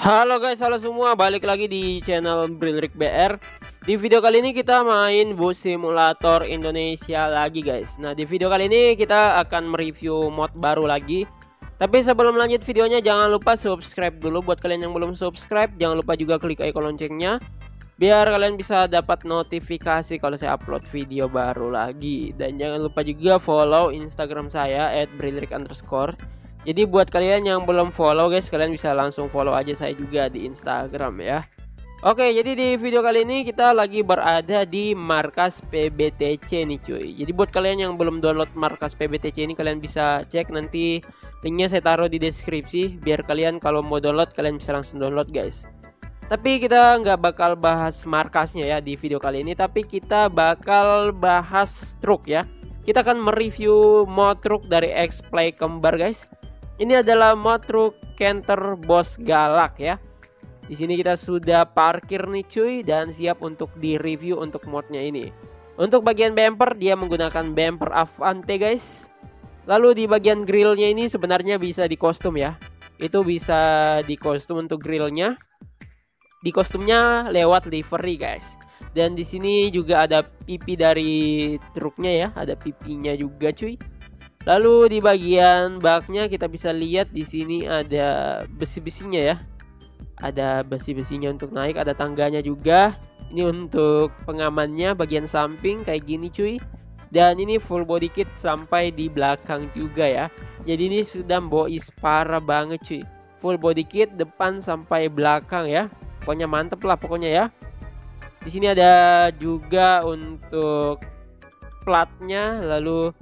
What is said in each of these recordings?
Halo guys, halo semua, balik lagi di channel Brillrik BR. Di video kali ini kita main Bus Simulator Indonesia lagi guys. Nah, di video kali ini kita akan mereview mod baru lagi. Tapi sebelum lanjut videonya, jangan lupa subscribe dulu. Buat kalian yang belum subscribe, jangan lupa juga klik icon loncengnya, biar kalian bisa dapat notifikasi kalau saya upload video baru lagi. Dan jangan lupa juga follow Instagram saya @brillrik_. Jadi buat kalian yang belum follow guys, kalian bisa langsung follow aja saya juga di Instagram ya. Oke, jadi di video kali ini kita lagi berada di markas PBTC nih cuy. Jadi buat kalian yang belum download markas PBTC ini, kalian bisa cek, nanti linknya saya taruh di deskripsi, biar kalian kalau mau download kalian bisa langsung download guys. Tapi kita nggak bakal bahas markasnya ya di video kali ini, tapi kita bakal bahas truk ya. Kita akan mereview mod truk dari X-Play kembar guys. Ini adalah mod truk Canter Boss Galak ya. Di sini kita sudah parkir nih cuy, dan siap untuk di-review untuk modnya ini. Untuk bagian bumper, dia menggunakan bumper Avante guys. Lalu di bagian grillnya ini sebenarnya bisa di kostum ya. Itu bisa di kostum untuk grillnya. Di kostumnya lewat livery guys. Dan di sini juga ada pipi dari truknya ya, ada pipinya juga cuy. Lalu di bagian baknya kita bisa lihat di sini ada besi-besinya ya. Ada besi-besinya untuk naik, ada tangganya juga. Ini untuk pengamannya bagian samping kayak gini cuy. Dan ini full body kit sampai di belakang juga ya. Jadi ini sudah bois parah banget cuy. Full body kit depan sampai belakang ya. Pokoknya mantep lah pokoknya ya. Di sini ada juga untuk platnya, lalu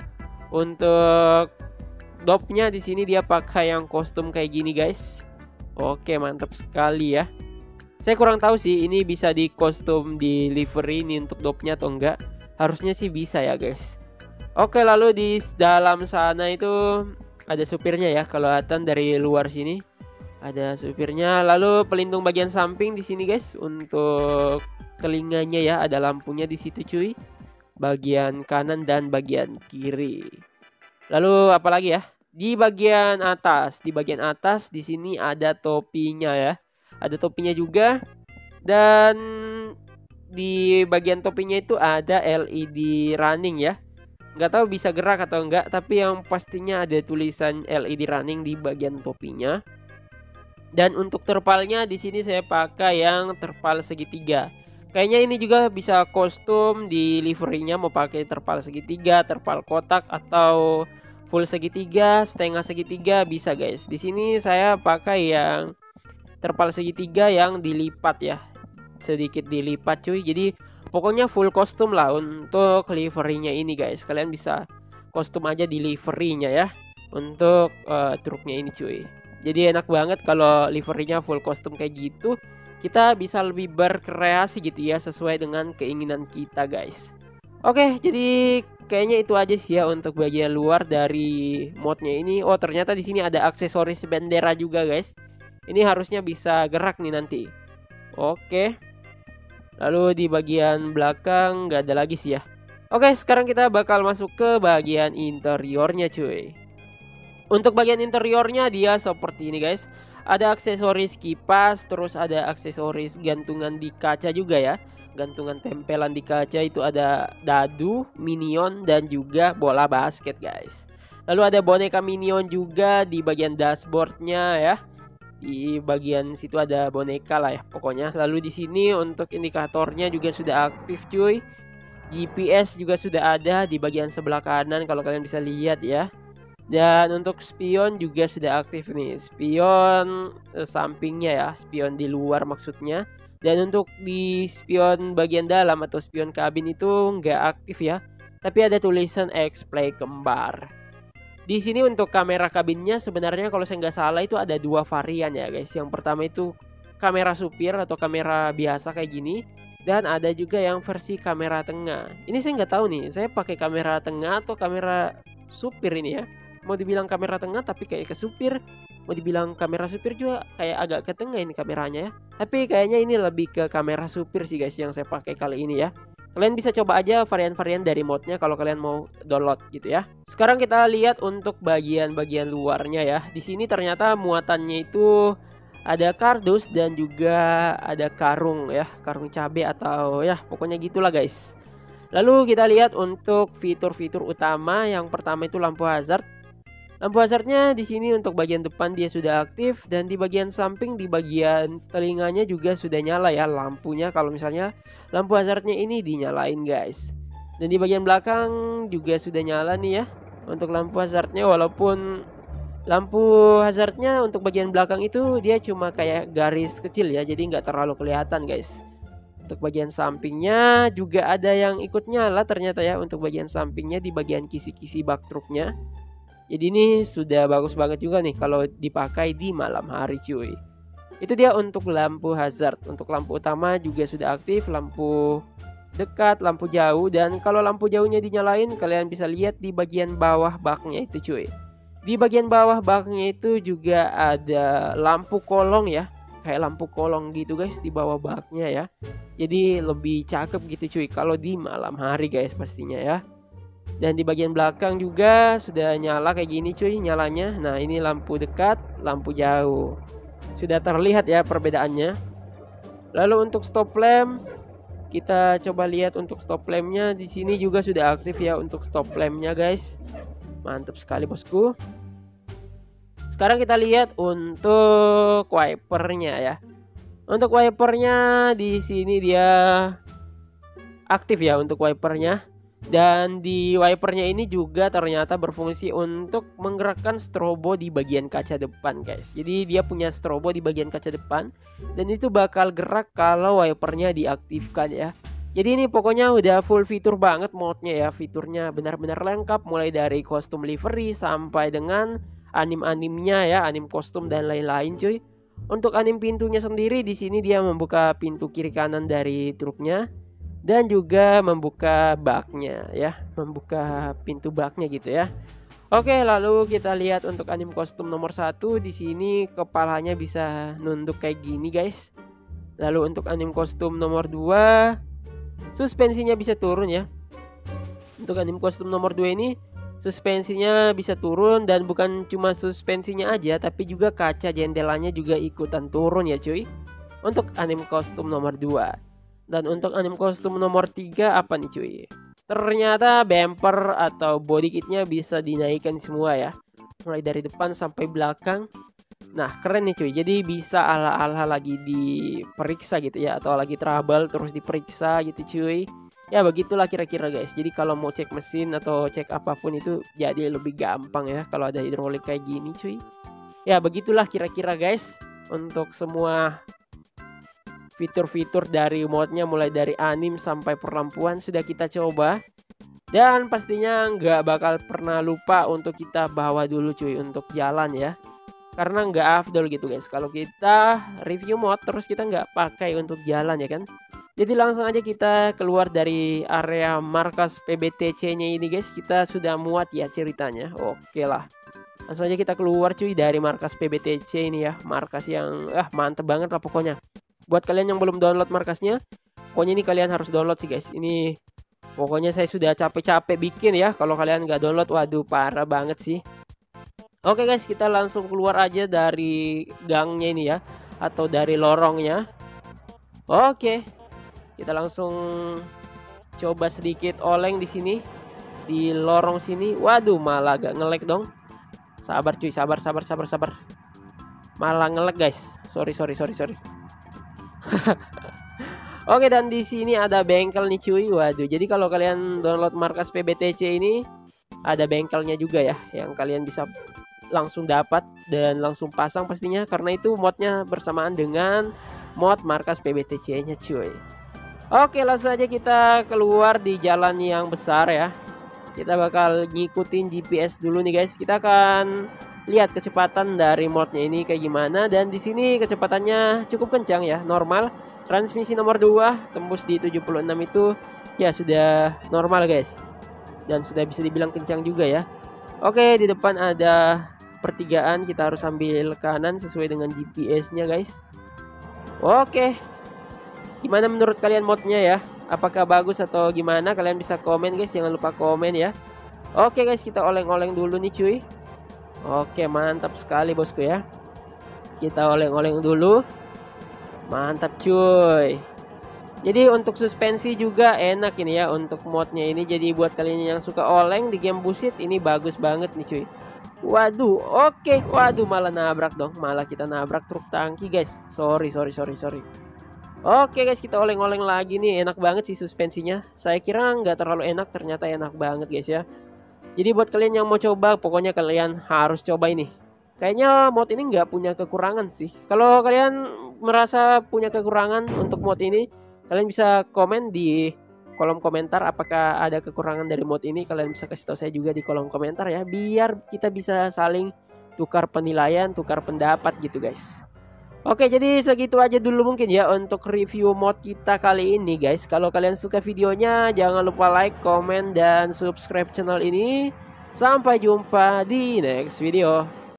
untuk dopnya di sini dia pakai yang kostum kayak gini guys. Oke, mantap sekali ya. Saya kurang tahu sih ini bisa di kostum di livery ini untuk dopnya atau enggak. Harusnya sih bisa ya guys. Oke, lalu di dalam sana itu ada supirnya ya. Kelihatan dari luar sini ada supirnya. Lalu pelindung bagian samping di sini guys. Untuk telinganya ya, ada lampunya di situ cuy. Bagian kanan dan bagian kiri. Lalu apalagi ya? Di bagian atas, di sini ada topinya ya. Ada topinya juga. Dan di bagian topinya itu ada LED running ya. Nggak tahu bisa gerak atau enggak, tapi yang pastinya ada tulisan LED running di bagian topinya. Dan untuk terpalnya di sini saya pakai yang terpal segitiga. Kayaknya ini juga bisa kostum di liverynya, mau pakai terpal segitiga, terpal kotak, atau full segitiga, setengah segitiga bisa guys. Di sini saya pakai yang terpal segitiga yang dilipat ya, sedikit dilipat cuy. Jadi pokoknya full kostum lah untuk liverynya ini guys. Kalian bisa kostum aja di liverynya ya untuk truknya ini cuy. Jadi enak banget kalau liverynya full kostum kayak gitu. Kita bisa lebih berkreasi gitu ya, sesuai dengan keinginan kita guys. Oke, jadi kayaknya itu aja sih ya untuk bagian luar dari modnya ini. Oh, ternyata di sini ada aksesoris bendera juga guys. Ini harusnya bisa gerak nih nanti. Oke. Lalu di bagian belakang nggak ada lagi sih ya. Oke, sekarang kita bakal masuk ke bagian interiornya cuy. Untuk bagian interiornya dia seperti ini guys. Ada aksesoris kipas, terus ada aksesoris gantungan di kaca juga ya. Gantungan tempelan di kaca itu ada dadu, minion, dan juga bola basket guys. Lalu ada boneka minion juga di bagian dashboardnya ya. Di bagian situ ada boneka lah ya pokoknya. Lalu di sini untuk indikatornya juga sudah aktif cuy. GPS juga sudah ada di bagian sebelah kanan kalau kalian bisa lihat ya. Dan untuk spion juga sudah aktif nih. Spion sampingnya ya, spion di luar maksudnya. Dan untuk di spion bagian dalam atau spion kabin itu nggak aktif ya. Tapi ada tulisan X-Play kembar. Di sini untuk kamera kabinnya sebenarnya kalau saya nggak salah itu ada dua varian ya guys. Yang pertama itu kamera supir atau kamera biasa kayak gini. Dan ada juga yang versi kamera tengah. Ini saya nggak tahu nih, saya pakai kamera tengah atau kamera supir ini ya. Mau dibilang kamera tengah tapi kayak ke supir, mau dibilang kamera supir juga kayak agak ke tengah ini kameranya ya. Tapi kayaknya ini lebih ke kamera supir sih guys yang saya pakai kali ini ya. Kalian bisa coba aja varian-varian dari modnya kalau kalian mau download gitu ya. Sekarang kita lihat untuk bagian-bagian luarnya ya. Di sini ternyata muatannya itu ada kardus dan juga ada karung ya, karung cabai atau ya pokoknya gitulah guys. Lalu kita lihat untuk fitur-fitur utama. Yang pertama itu lampu hazard. Lampu hazardnya di sini untuk bagian depan dia sudah aktif, dan di bagian samping di bagian telinganya juga sudah nyala ya lampunya kalau misalnya lampu hazardnya ini dinyalain guys. Dan di bagian belakang juga sudah nyala nih ya untuk lampu hazardnya, walaupun lampu hazardnya untuk bagian belakang itu dia cuma kayak garis kecil ya, jadi nggak terlalu kelihatan guys. Untuk bagian sampingnya juga ada yang ikut nyala ternyata ya, untuk bagian sampingnya di bagian kisi-kisi bak truknya. Jadi ini sudah bagus banget juga nih kalau dipakai di malam hari cuy. Itu dia untuk lampu hazard. Untuk lampu utama juga sudah aktif, lampu dekat, lampu jauh. Dan kalau lampu jauhnya dinyalain, kalian bisa lihat di bagian bawah baknya itu cuy. Di bagian bawah baknya itu juga ada lampu kolong ya, kayak lampu kolong gitu guys di bawah baknya ya. Jadi lebih cakep gitu cuy kalau di malam hari guys pastinya ya. Dan di bagian belakang juga sudah nyala kayak gini cuy nyalanya. Nah ini lampu dekat, lampu jauh. Sudah terlihat ya perbedaannya. Lalu untuk stop lamp, kita coba lihat untuk stop lampnya. Di sini juga sudah aktif ya untuk stop lampnya guys. Mantap sekali bosku. Sekarang kita lihat untuk wipernya ya. Untuk wipernya di sini dia aktif ya untuk wipernya. Dan di wipernya ini juga ternyata berfungsi untuk menggerakkan strobo di bagian kaca depan guys. Jadi dia punya strobo di bagian kaca depan, dan itu bakal gerak kalau wipernya diaktifkan ya. Jadi ini pokoknya udah full fitur banget modnya ya. Fiturnya benar-benar lengkap, mulai dari kostum livery sampai dengan anim-animnya ya, anim kostum dan lain-lain cuy. Untuk anim pintunya sendiri di sini dia membuka pintu kiri kanan dari truknya. Dan juga membuka baknya ya, membuka pintu baknya gitu ya. Oke, lalu kita lihat untuk anim kostum nomor 1 di sini kepalanya bisa nunduk kayak gini guys. Lalu untuk anim kostum nomor 2 suspensinya bisa turun ya. Untuk anim kostum nomor 2 ini suspensinya bisa turun, dan bukan cuma suspensinya aja tapi juga kaca jendelanya juga ikutan turun ya cuy. Untuk anim kostum nomor 2. Dan untuk anim kostum nomor 3 apa nih cuy? Ternyata bumper atau body kitnya bisa dinaikkan semua ya, mulai dari depan sampai belakang. Nah keren nih cuy, jadi bisa ala-ala lagi diperiksa gitu ya, atau lagi trouble terus diperiksa gitu cuy. Ya begitulah kira-kira guys. Jadi kalau mau cek mesin atau cek apapun itu jadi lebih gampang ya kalau ada hidrolik kayak gini cuy. Ya begitulah kira-kira guys untuk semua fitur-fitur dari modnya, mulai dari anim sampai perlampuan sudah kita coba. Dan pastinya nggak bakal pernah lupa untuk kita bawa dulu cuy untuk jalan ya. Karena nggak afdol gitu guys kalau kita review mod terus kita nggak pakai untuk jalan ya kan. Jadi langsung aja kita keluar dari area markas PBTC nya ini guys. Kita sudah muat ya ceritanya. Oke lah, langsung aja kita keluar cuy dari markas PBTC ini ya. Markas yang mantep banget lah pokoknya. Buat kalian yang belum download markasnya, pokoknya ini kalian harus download sih guys. Ini pokoknya saya sudah capek-capek bikin ya. Kalau kalian nggak download, waduh parah banget sih. Oke guys, kita langsung keluar aja dari gangnya ini ya, atau dari lorongnya. Oke, kita langsung coba sedikit oleng di sini, di lorong sini. Waduh, malah agak nge-lag dong. Sabar cuy, sabar. Malah nge-lag guys. Sorry. Oke, dan di sini ada bengkel nih cuy. Waduh, jadi kalau kalian download markas PBTC ini ada bengkelnya juga ya, yang kalian bisa langsung dapat dan langsung pasang pastinya, karena itu modnya bersamaan dengan mod markas PBTC-nya cuy. Oke, langsung aja kita keluar di jalan yang besar ya. Kita bakal ngikutin GPS dulu nih guys. Kita akan lihat kecepatan dari modnya ini kayak gimana. Dan di sini kecepatannya cukup kencang ya, normal. Transmisi nomor 2 tembus di 76 itu ya sudah normal guys. Dan sudah bisa dibilang kencang juga ya. Oke, di depan ada pertigaan, kita harus ambil kanan sesuai dengan GPS-nya guys. Oke, gimana menurut kalian modnya ya? Apakah bagus atau gimana? Kalian bisa komen guys, jangan lupa komen ya. Oke guys, kita oleng-oleng dulu nih cuy. Oke, mantap sekali bosku ya. Kita oleng-oleng dulu. Mantap cuy. Jadi untuk suspensi juga enak ini ya untuk modnya ini. Jadi buat kalian yang suka oleng di game Busit ini bagus banget nih cuy. Waduh, oke. Waduh, malah nabrak dong. Malah kita nabrak truk tangki guys. Sorry. Oke guys, kita oleng-oleng lagi nih. Enak banget sih suspensinya. Saya kira nggak terlalu enak, ternyata enak banget guys ya. Jadi buat kalian yang mau coba, pokoknya kalian harus coba ini. Kayaknya mod ini nggak punya kekurangan sih. Kalau kalian merasa punya kekurangan untuk mod ini, kalian bisa komen di kolom komentar apakah ada kekurangan dari mod ini. Kalian bisa kasih tahu saya juga di kolom komentar ya, biar kita bisa saling tukar penilaian, tukar pendapat gitu guys. Oke, jadi segitu aja dulu mungkin ya untuk review mod kita kali ini guys. Kalau kalian suka videonya, jangan lupa like, komen, dan subscribe channel ini. Sampai jumpa di next video.